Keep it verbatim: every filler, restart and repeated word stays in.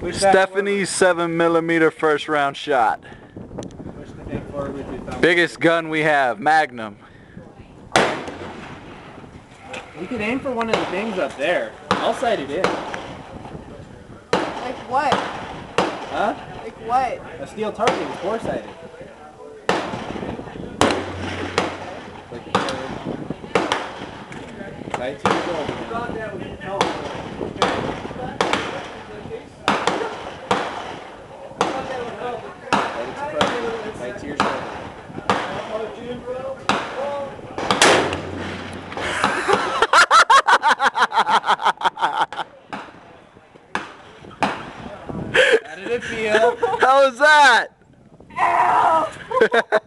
Stephanie's seven millimeter first round shot. Push the thing forward with your thumb. Biggest gun we have, Magnum. You could aim for one of the things up there. I'll sight it in. Like what? Huh? Like what? A steel targeting is four-sighted. Sight to your shoulder. Sight to your shoulder. How did it feel? How was that? Ow!